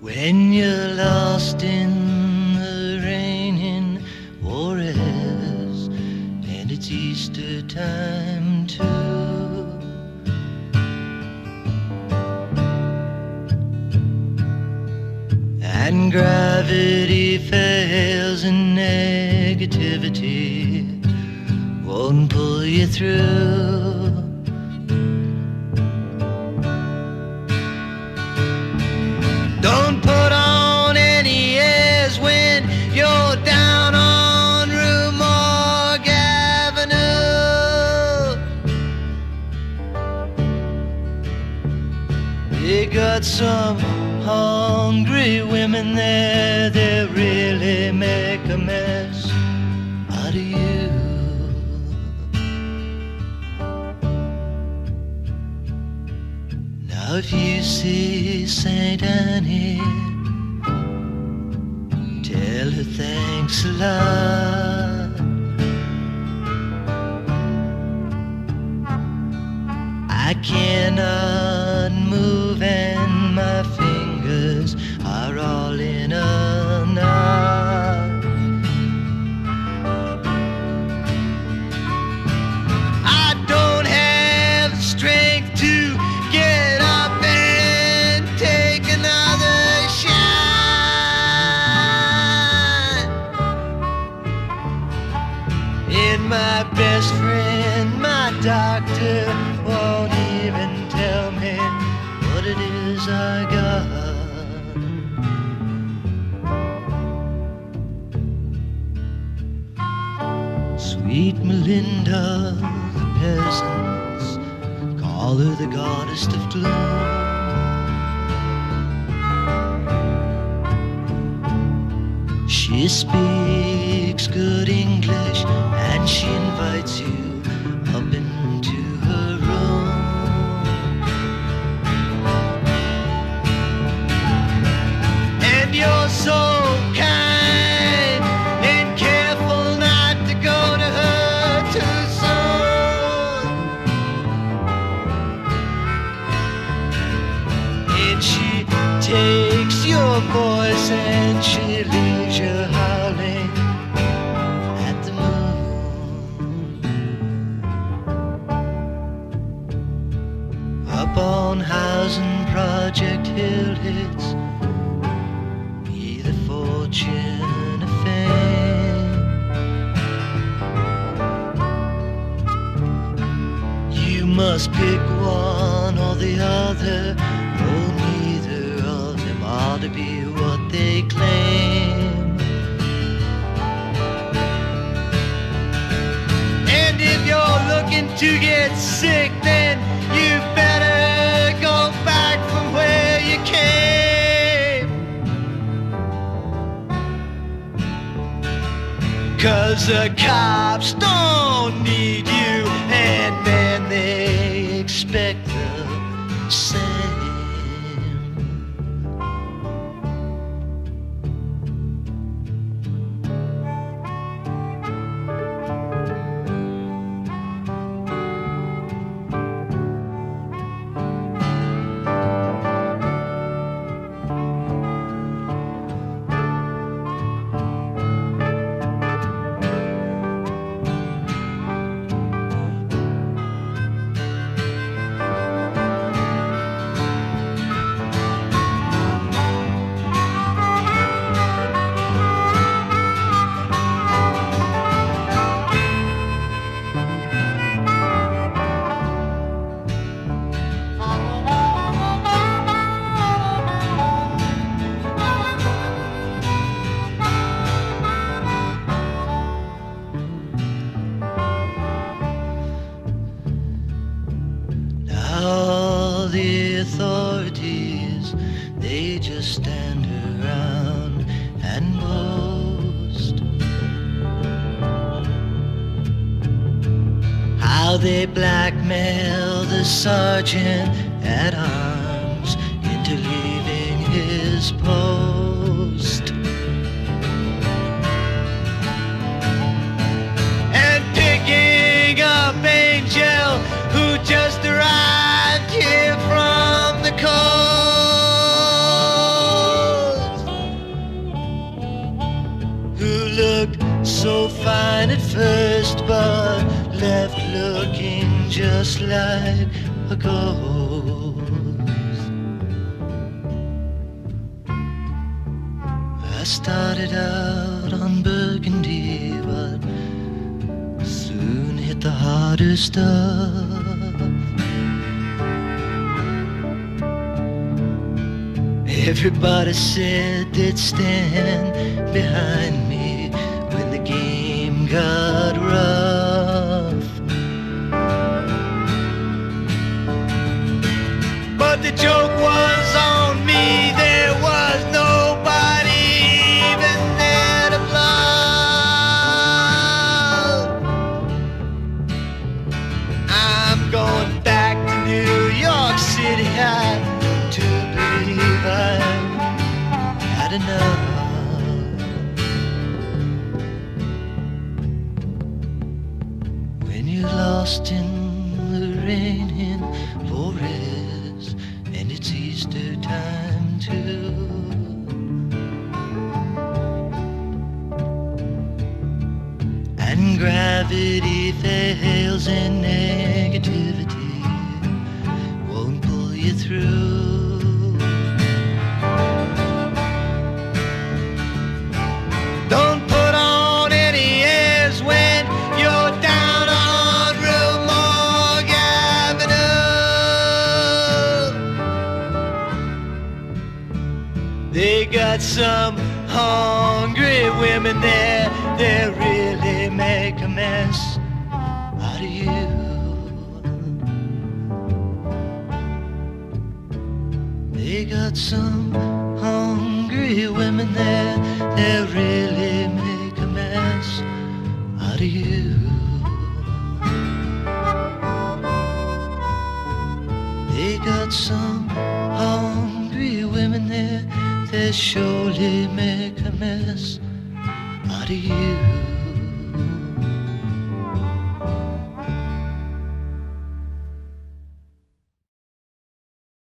When you're lost in the rain in Juarez, and it's Easter time too, and gravity fails and negativity won't pull you through. Don't put on any airs when you're down on Rue Morgue Avenue. They got some hungry women there that really make a mess out of you. Now if you see Saint Annie, tell her thanks a lot. I cannot move and my fingers are all in a knot. I don't have the strength to get up and take another shot. And my best friend, my doctor, won't even tell me what it is I got. Sweet Melinda, the peasants call her the goddess of gloom. She speaks good English and she invites you up into her room. And you're so kind and careful not to go to her too soon. And she takes your voice and she leaves you howling at the moon. Up on Housing Project Hill, it's either fortune or fame. You must pick one or the other. Oh, neither of them ought to be what they claim. And if you're looking to get sick, then you better go back from where you came. 'Cause the cops don't need you, and man, they expect the same. All the authorities, they just stand around and boast how they blackmail the sergeant at arms into leaving his post. And picking up Angel, who just arrived here from the coast. who looked so fine at first, but left looking just like a ghost. I started out on Burgundy, but soon hit the harder stuff. Everybody said they'd stand behind me when the game got rough. But the joke was on me, there was nobody even there to bluff. I'm going back to New York City, I to believe I've had enough. When you're lost in the rain in forest, and it's Easter time too, and gravity fails and negativity won't pull you through. Don't put on any airs when you're down on Rue Morgue Avenue. They got some hungry women there, they really make a mess out of you. They got some hungry women there, they really make a mess out of you. They got some hungry women there, they surely make a mess out of you.